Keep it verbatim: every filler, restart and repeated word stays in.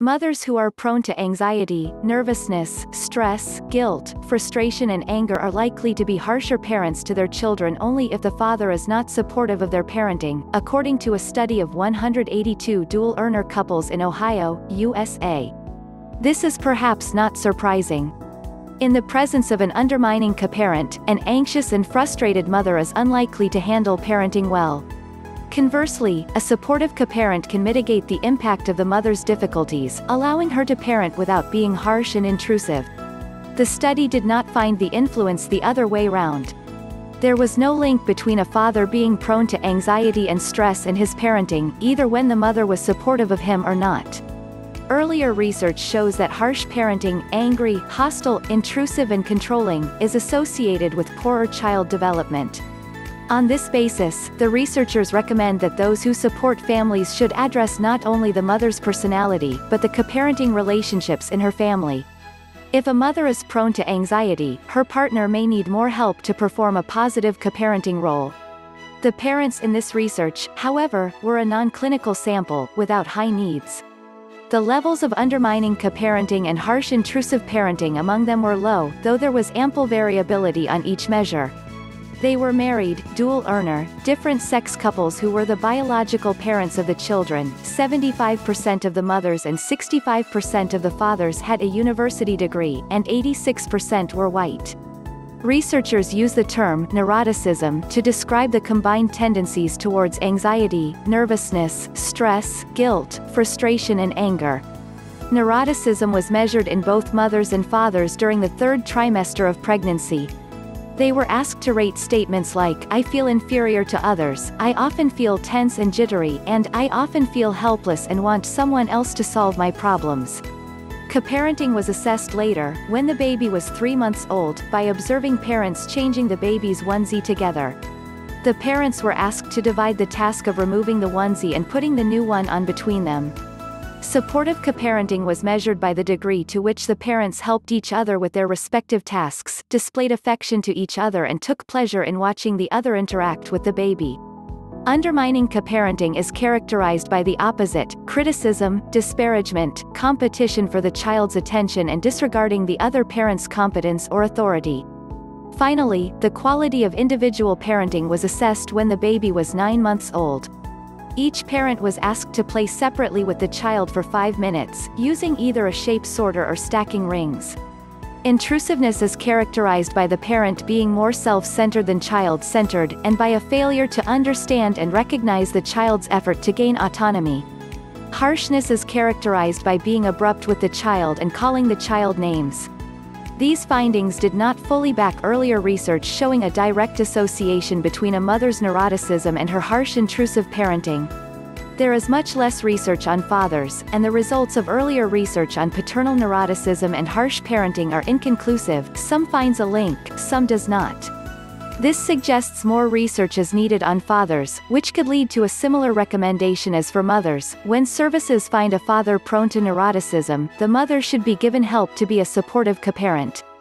Mothers who are prone to anxiety, nervousness, stress, guilt, frustration and anger are likely to be harsher parents to their children only if the father is not supportive of their parenting, according to a study of one hundred eighty-two dual-earner couples in Ohio, U S A. This is perhaps not surprising. In the presence of an undermining co-parent, an anxious and frustrated mother is unlikely to handle parenting well. Conversely, a supportive co-parent can mitigate the impact of the mother's difficulties, allowing her to parent without being harsh and intrusive. The study did not find the influence the other way round. There was no link between a father being prone to anxiety and stress in his parenting, either when the mother was supportive of him or not. Earlier research shows that harsh parenting, angry, hostile, intrusive and controlling, is associated with poorer child development. On this basis, the researchers recommend that those who support families should address not only the mother's personality but the co-parenting relationships in her family. If a mother is prone to anxiety, her partner may need more help to perform a positive co-parenting role. The parents in this research, however, were a non-clinical sample, without high needs. The levels of undermining co-parenting and harsh intrusive parenting among them were low, though there was ample variability on each measure. They were married, dual-earner, different-sex couples who were the biological parents of the children. seventy-five percent of the mothers and sixty-five percent of the fathers had a university degree, and eighty-six percent were white. Researchers use the term neuroticism to describe the combined tendencies towards anxiety, nervousness, stress, guilt, frustration and anger. Neuroticism was measured in both mothers and fathers during the third trimester of pregnancy. They were asked to rate statements like, "I feel inferior to others, I often feel tense and jittery, and I often feel helpless and want someone else to solve my problems." Co-parenting was assessed later, when the baby was three months old, by observing parents changing the baby's onesie together. The parents were asked to divide the task of removing the onesie and putting the new one on between them. Supportive co-parenting was measured by the degree to which the parents helped each other with their respective tasks, displayed affection to each other and took pleasure in watching the other interact with the baby. Undermining co-parenting is characterized by the opposite: criticism, disparagement, competition for the child's attention and disregarding the other parent's competence or authority. Finally, the quality of individual parenting was assessed when the baby was nine months old. Each parent was asked to play separately with the child for five minutes, using either a shape sorter or stacking rings. Intrusiveness is characterized by the parent being more self-centered than child-centered, and by a failure to understand and recognize the child's effort to gain autonomy. Harshness is characterized by being abrupt with the child and calling the child names. These findings did not fully back earlier research showing a direct association between a mother's neuroticism and her harsh intrusive parenting. There is much less research on fathers, and the results of earlier research on paternal neuroticism and harsh parenting are inconclusive. Some finds a link, some does not. This suggests more research is needed on fathers, which could lead to a similar recommendation as for mothers. When services find a father prone to neuroticism, the mother should be given help to be a supportive co-parent.